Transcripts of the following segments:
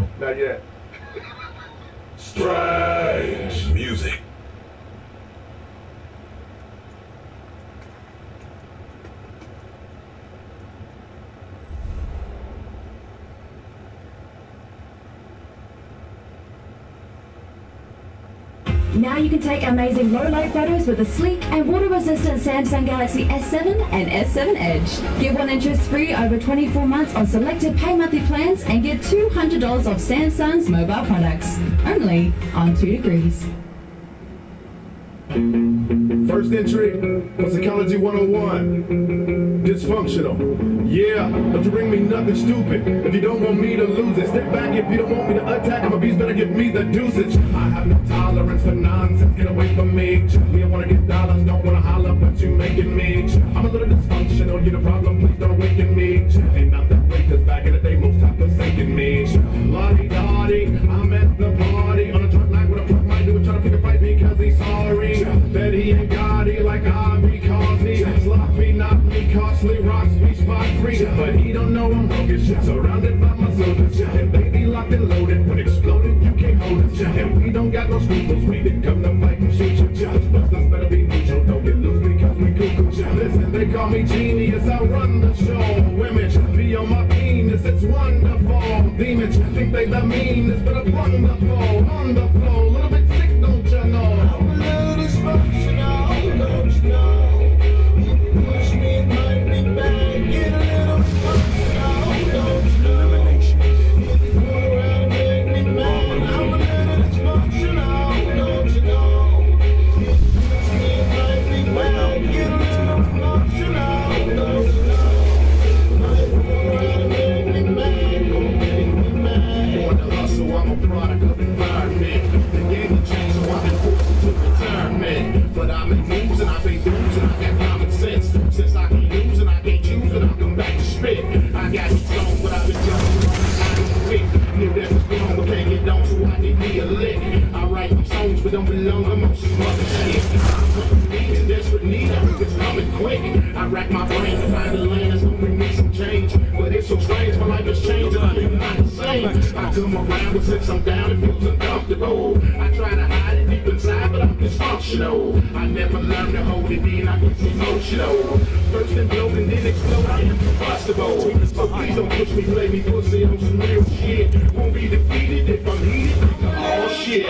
Not yet. Strange music. Now you can take amazing low-light photos with the sleek and water-resistant Samsung Galaxy S7 and S7 Edge. Get one interest-free over 24 months on selected pay monthly plans and get $200 off Samsung's mobile products. Only on 2 Degrees. First entry for Psychology 101. Dysfunctional. Yeah, but you bring me nothing stupid. If you don't want me to lose it, step back. If you don't want me to attack, I'm a beast, better give me the deuces. I have no tolerance for nonsense. Get away from me. We don't wanna get dollars, don't wanna holler, but you making me. I'm a little dysfunctional. You're the problem, please don't awaken me. Ain't not that way, cause back in the day, most have forsaken me. Lottie-dottie, I'm at the party on a drunk night with a plug mic dude trying to pick a fight because he's sorry that he ain't got it like I because he sloppy, not me, costly, rocks me spot free. But he don't know I'm broken shit, surrounded by my soldiers. And baby locked and loaded, when exploded, you can't hold us. And we don't got no scruples, we didn't come to fight and shoot you. Busters better be neutral, don't get loose because we cuckoo. Listen, they call me genius, I run the show. Women be on my penis, it's wonderful. Demons think they the meanest, but I'm wonderful. On the floor, a little bit sick, don't you know? I'm a little dysfunctional, don't you know? You push me, it might be bad, get a little dysfunctional, don't you know? If you go around and make me mad, I'm a little dysfunctional, don't you know? You push me, it might be bad, get a little dysfunctional, don't you know? If you go around and make me mad, don't make me mad. On the hustle, I'm a product of environment. The game will change, so I've been forced to retirement. But I'm in moves and I pay dues and I got common sense. Since I can use and I can't choose and I'll come back to spit. I got it strong, but I've been young. I don't quit. Knew that was strong, but can't get down, so I need me a lick. I write some songs, but don't belong to some other shit. I'm coming deep in desperate need, I think it's coming quick. I rack my brain to find the land that's gonna bring me some change. But it's so strange, my life has changed and I'm not the same. I come around, but since I'm down, it feels uncomfortable. I try to hide it deep inside, but I'm dysfunctional. I never learned to hold it in, I get emotional. First implode, then explode, I am combustible. So please don't push me, play me pussy on some real shit. Won't be defeated if I'm heated. Oh shit.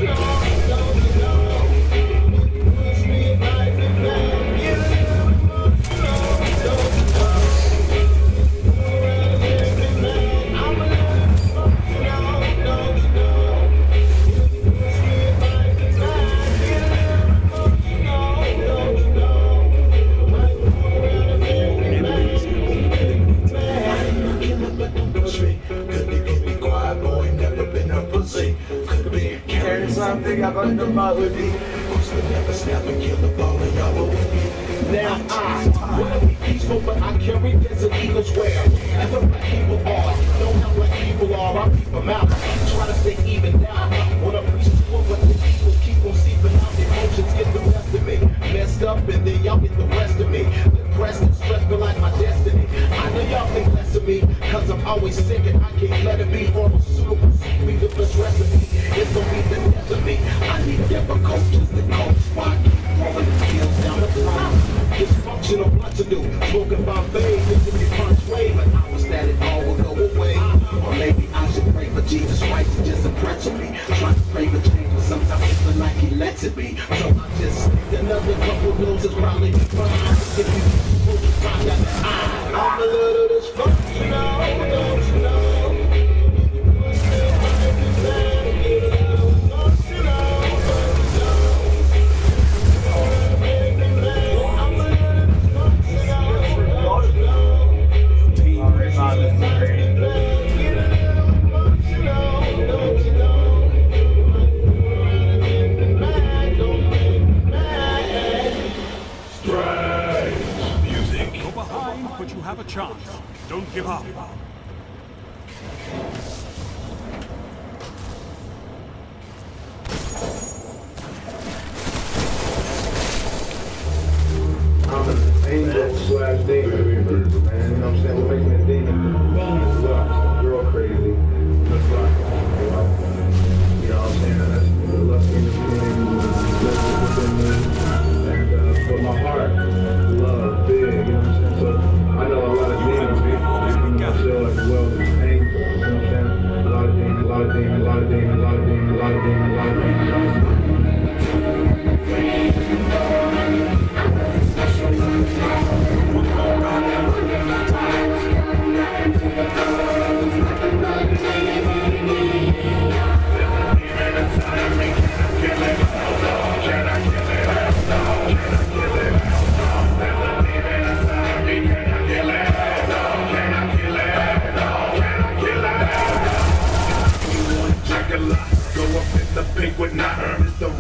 Something I'm under my hoodie. Never snap and kill the ball and y'all will be. Now I wanna be peaceful, but I carry desert eagles where as the black people are. Don't know what people are, I keep them out. Try to stay even down. Wanna preach to but the people keep on seeping out. Emotions get the best of me. Messed up and then y'all get the rest of me. Depressed and stressed feel like my destiny. I know y'all think less of me, cause I'm always sick and I can't let it be. Pharmaceutical, be the best recipe. It's gonna be the death of me. I need difficult just to cope. Why keep throwing the kills down the block? Dysfunctional, what to do? Smoking by faith, if you punch way, but I was that it all will go away. Or maybe I should pray for Jesus.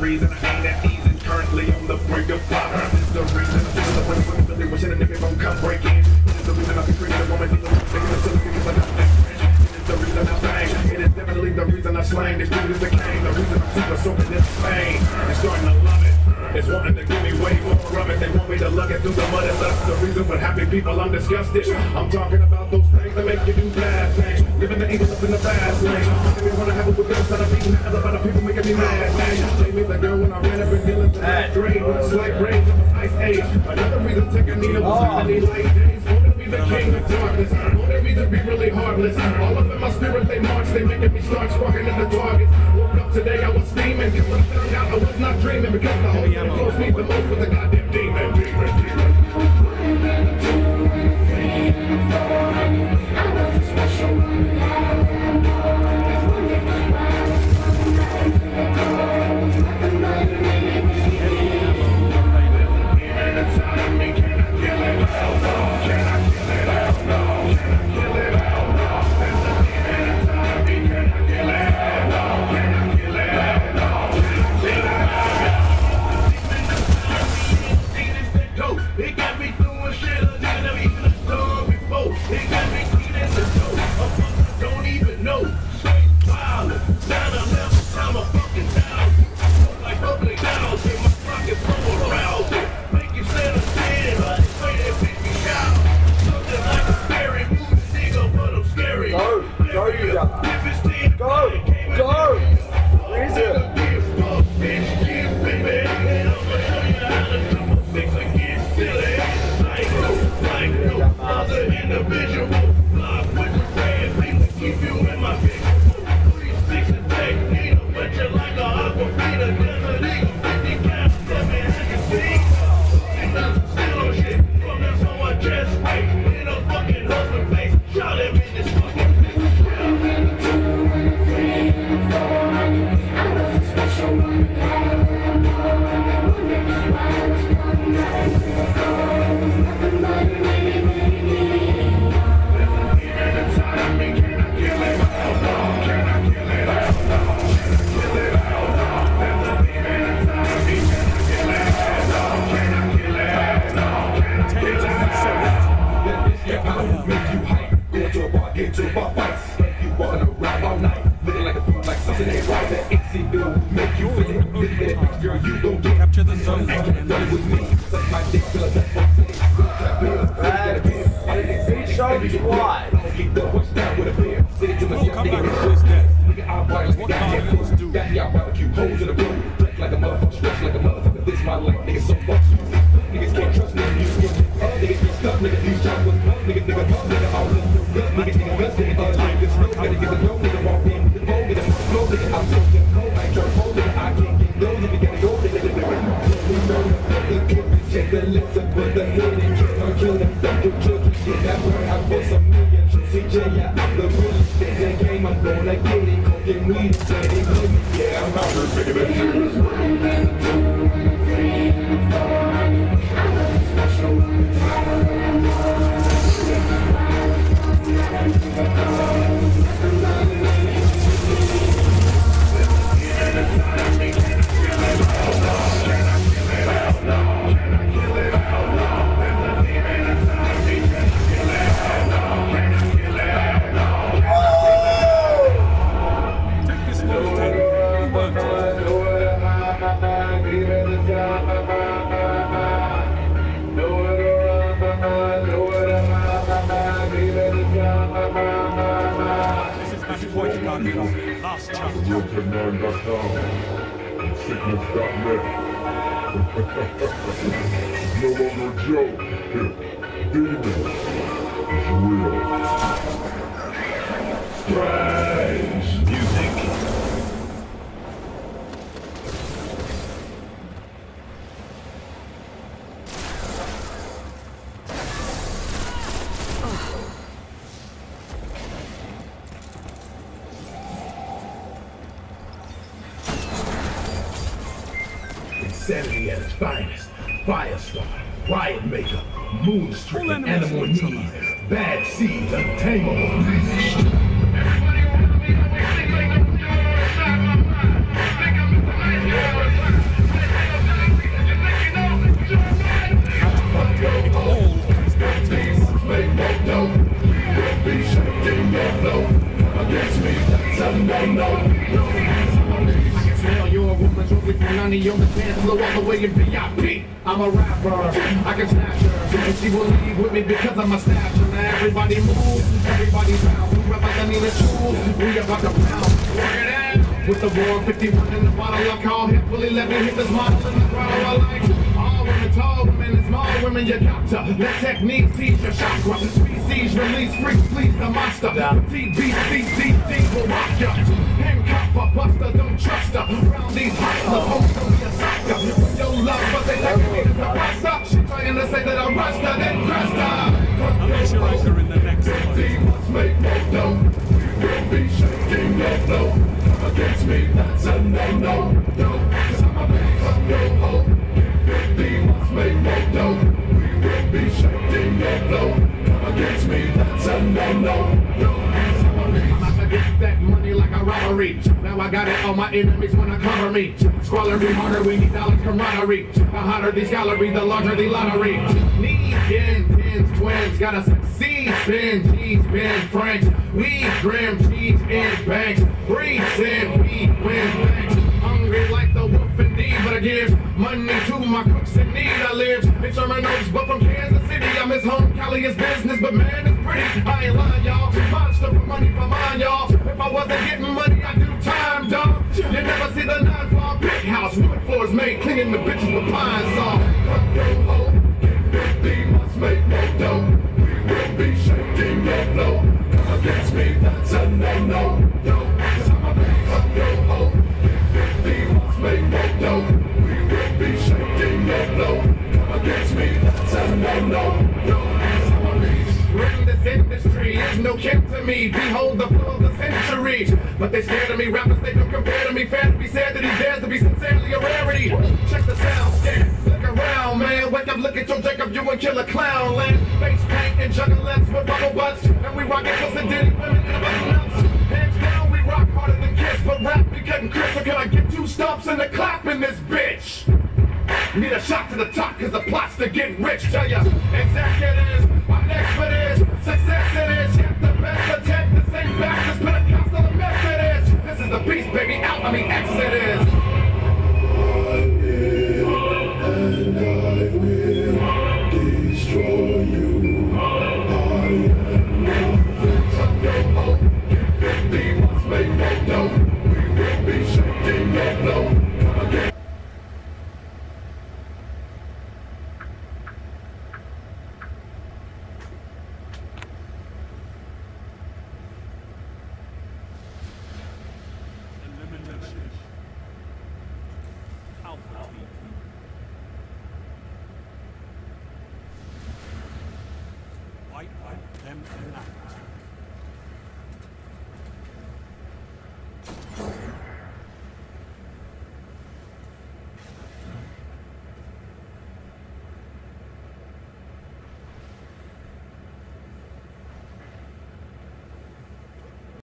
reason I ain't at ease and currently on the brink of fire. It's the reason I'm feeling the way I'm really wishing a nigga gon' come break in. It is the reason I be creating a woman dealing with niggas until niggas like I'm that rich. It is the reason I bang. It is definitely the reason I slang. This dude is the king. The reason I'm super soaking this pain. And starting to love it. It's wanting to give me way more of it. They want me to lug it through the mud, and that's the reason for happy people I'm disgusted. I'm talking about those things that make you do bad things. Living the evil up in the fast lane. Make me wanna have it with them instead of beating the hell up out of people making me mad. Take me the girl when I ran up and dealing to that grade with a slight range of an ice age. Another reason taking Nina was having these light days. Wanted to be the king of darkness. Wanted me to be really heartless. All up in my spirit they march. They making me start sparking at the targets. Woke up today I was steaming. Guess what I found out I was not dreaming because the whole thing close me the most with a goddamn demon. Capture the zone. Why? We'll come back to his death. That's what cardinals do. This my life, niggas so fuck you. Niggas can't trust niggas. Niggas be stuck, niggas use shots with fuck. Nigga, fuck, nigga, all in the gut. Nigga, guts, nigga, like this road. Gotta get the dough, nigga, walk in with the bow, nigga, flow, nigga, I'm so damn cold. I ain't trying to hold, nigga, I can't get those. If you gotta go, nigga, check the lips up with the head and kill them. Don't do children, shit, that word, I was a million. CJ, yeah, I'm the realest in the game. I'm gonna get it, cocaine, weed, steady, baby. Yeah, I'm out here making that shit. Last chance. RealTech9.com and Sickness.net. No longer a joke. Demon is real. Strange music. Insanity at its finest. Firestar, Riot Maker, Moonstreak, Animal Knees, Bad Seeds, Untamable. Everybody I can smell you're a woman trophy from 90 on the dance floor all the way in VIP. I'm a rapper, I can snatch her, and she will leave with me because I'm a snatcher. Now everybody move, everybody bounce. Whoever I need a tool, we about to pounce. Work it out with the war 51 in the bottle. I call him fully let me hit this model in the throttle. I like all women, tall women, and small women. You got to let technique teach your chakra. Species release, free, please the monster. TBCCD will rock ya. Handcuff a buster, don't trust her. Around these hustlers, don't be a sucker. With your love, but they taking me to the buster. She trying to say that I'm rushed her, then crushed her. I'll make sure you're in the next one. Must make no dough. We will be shaking your flow. Come against me, that's a no-no. No, cause I'm a big up your hoe. We must make no dough. We will be shaking your flow. Come against me, that's a no-no. No, cause I'm a big. I'm out to get that money like a robbery. Now I got it, all my enemies wanna cover me. Squalor be harder, we need dollars camaraderie. The hotter these galleries, the larger the lottery. Need tens, twins, gotta succeed. Spin, cheese, spin, French. We grim, cheese in banks. Breathe in, we win banks. Hungry like the wolf indeed, but I give money to my cooks in need. I live in Sherman Oaks, but from Kansas City. I miss home, Cali is business, but man, it's pretty. I ain't lying, y'all. Monster for money for mine, y'all. If I wasn't getting money, I'd do time, dog. You never see the 9-floor big house. Wood floors made, cleaning the bitches with pine saw. We must make no dough. We will be shaking your flow. Come against me, that's a no-no. No, cause I'm a big up your hoe. We must make no dough. We will be shaking your flow. Come against me, that's a no-no. No, cause I'm a big. Bring this industry is no kin to me. Behold the flow of the century. But they scared of me, rappers they don't compare to me. Fair to be said that he dares to be sincerely a rarity. Check the sound, look around, man. Wake up, look at your Jacob, you and kill a clown. Land, face paint and juggalettes with bubble butts. And we rock it cause the ditty women in the button ups. Hands down, we rock harder than Kiss. But rap be getting crisper. Can I get 2 stomps and a clap in this bitch? Need a shot to the top cause the plot's to get rich. Tell ya, executives, what next for this? Success it is, yet the best attack the same back as Pentecostal and Methodist. This is the beast, baby, out, I mean Exodus. And I will destroy you. I am not your hoe. We must make no dough. We will be shaking your flow. Come again. Elimination. Alpha team. Wipe them tonight.